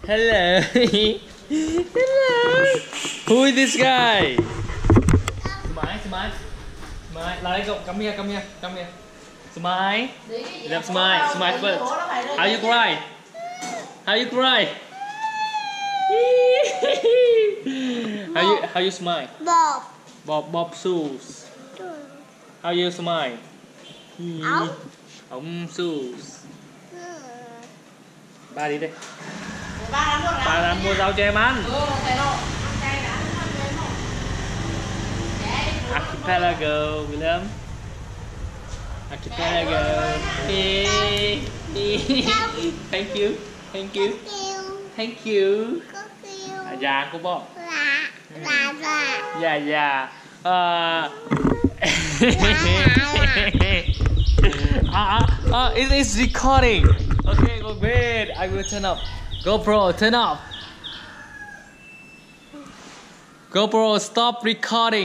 Hello. Hello. Who is this guy? Smile. Lại come here. Smile. Smile first. How you cry? How you smile? Bob shoes. How you smile? Ống shoes. Ba đi đây. Ba làm mua rau cho em ăn. Archipelago, William. Archipelago. Thank you. Dạ cô bố. Dạ. It is recording. Okay, go wait. I will turn off. GoPro, turn off. GoPro, stop recording.